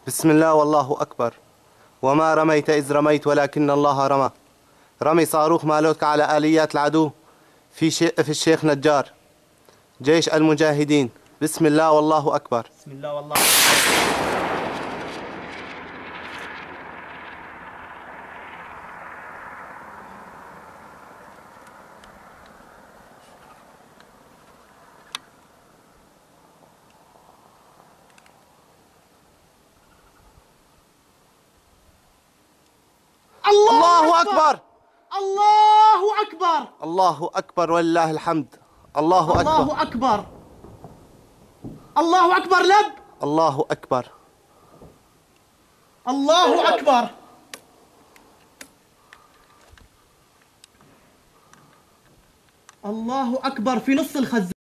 بسم الله والله أكبر. وما رميت إذ رميت ولكن الله رمى. رمي صاروخ مالوت على آليات العدو في الشيخ نجار. جيش المجاهدين. بسم الله والله أكبر. بسم الله والله أكبر. الله أكبر. الله أكبر. الله أكبر ولله الحمد. الله أكبر. الله أكبر. الله أكبر. لب. الله أكبر. الله أكبر. الله أكبر في نص الخزان.